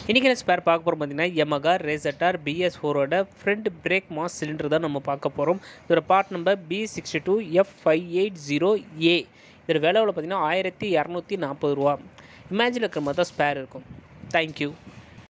இன்றைக்கி ஸ்பேர் பார்க்க போகிறோம் பார்த்தீங்கன்னா Yamaha Rayzr BS4 front brake master cylinder தான் நம்ம பார்க்க போகிறோம். இதோட பார்ட் நம்பர் B62F580A. இதோட விலை பார்த்தீங்கன்னா 1240 ரூபா. இமேஜில் இருக்கிற மாதிரி தான் ஸ்பேர் இருக்கும். தேங்க்யூ.